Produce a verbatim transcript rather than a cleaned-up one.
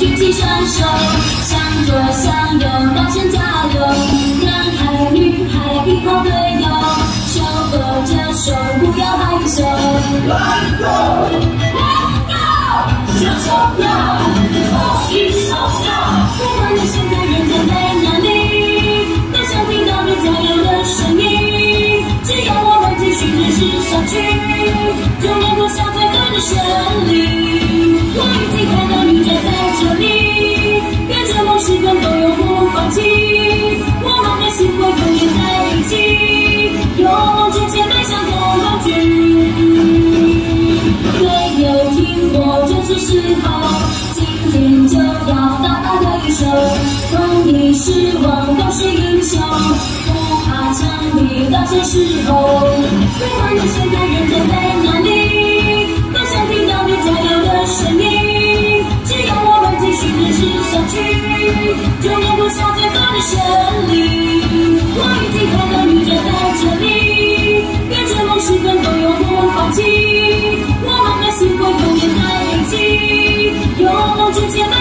举起双手，向左向右，大声加油！男孩女孩一号队友，手勾着手，不要害羞。Let's go, Let's go， 就冲呀！我一手上，不管你现在人在在哪里，都想听到你加油的声音。只要我们继续坚持下去，就能够下最后的胜利。我已经看到你站在这里，跟着梦时奋斗，永不放弃。我们的心会永远在一起，勇往直前，迈向总冠军。没有听过，这是时候，今天就要大大的一手，痛你失望都是英雄，不怕枪毙大些时候。不管你现在人站在哪里，都想听到你加油的声音。只要我们继续坚持下去，就能够下最后的胜利。我已经看到你站在这里，跟着梦时奋斗，永不放弃。我们的心会永远在一起，勇往直前。